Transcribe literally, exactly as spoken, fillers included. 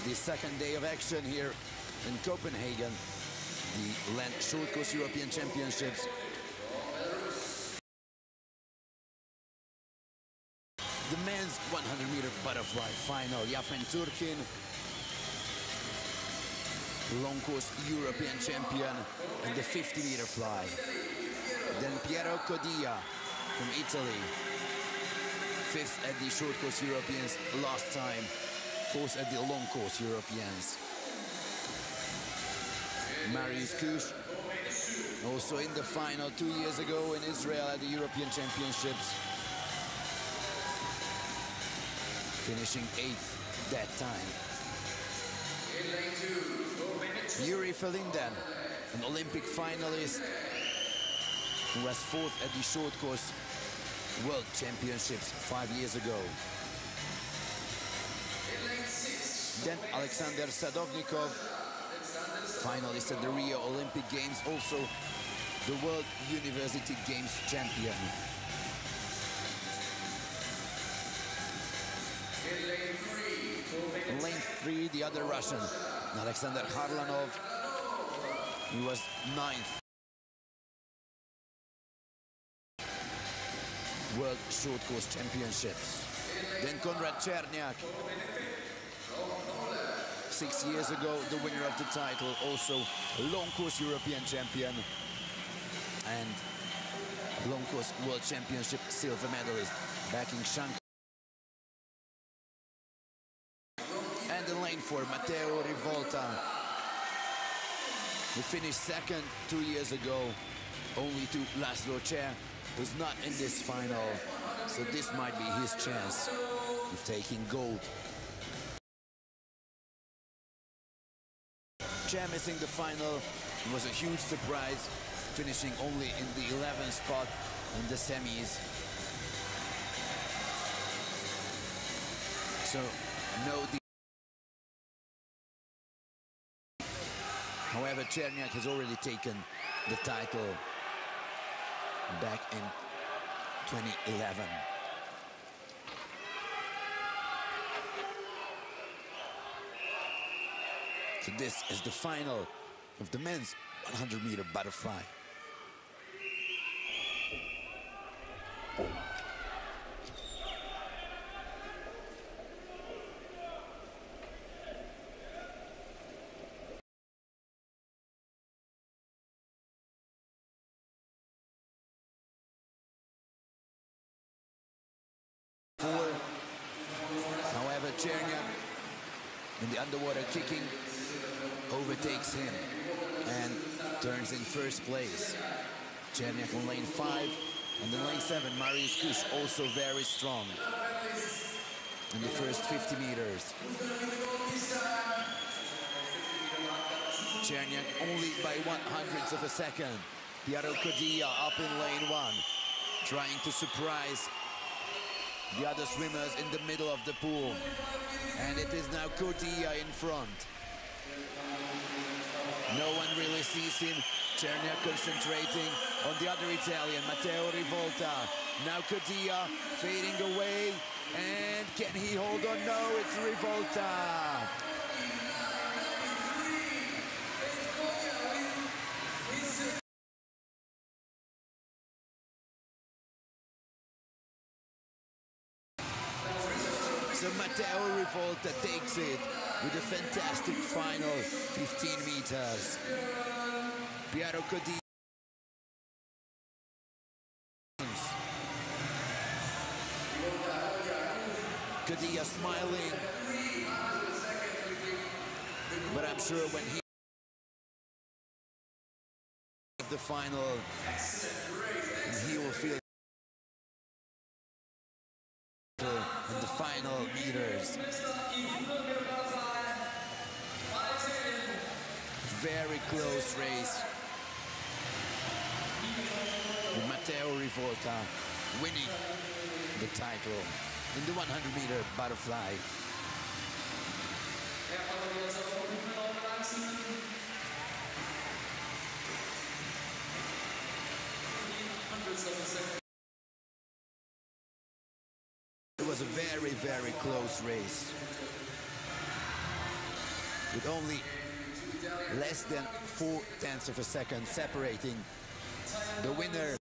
the second day of action here in Copenhagen, the Land Short Course European Championships. The men's one hundred meter butterfly final, Yafen Turkin, long course European champion, and the fifty meter fly. Then Piero Codilla from Italy, fifth at the short course Europeans last time, fourth at the long course Europeans. Marius Kush, also in the final two years ago in Israel at the European Championships, finishing eighth that time. Yuri Felinden, an Olympic finalist who was fourth at the short course World Championships five years ago. Then Alexander Sadovnikov, finalist at the Rio Olympic Games, also the World University Games champion. In lane three, the other Russian, Alexander Kharlanov. He was ninth World Short Course Championships. Then Konrad Cherniak, six years ago, the winner of the title, also long course European champion and long course World Championship silver medalist back in Shanghai. And in lane four, Matteo Rivolta, who finished second two years ago, only to Laszlo Cher, who's not in this final, so this might be his chance of taking gold. Cher missing the final was a huge surprise, finishing only in the eleventh spot in the semis. So no. However, Cherniak has already taken the title back in twenty eleven. So this is the final of the men's one hundred meter butterfly. However, Cherniak in the underwater kicking overtakes him and turns in first place. Cherniak on lane five, and in lane seven, Marius Kush, also very strong in the first fifty meters. Cherniak only by one hundredth of a second. Piero Codilla up in lane one, trying to surprise the other swimmers in the middle of the pool. And it is now Codilla in front. No one really sees him. Cherniak concentrating on the other Italian, Matteo Rivolta. Now Codilla fading away. And can he hold on? No, it's Rivolta. So Matteo Rivolta takes it with a fantastic final fifteen meters. Piero Codilla. Codilla smiling. But I'm sure when he the final, he will feel in the final meters. Very close race with Matteo Rivolta winning the title in the one hundred meter butterfly. It was a very, very close race. with only less than four tenths of a second separating the winner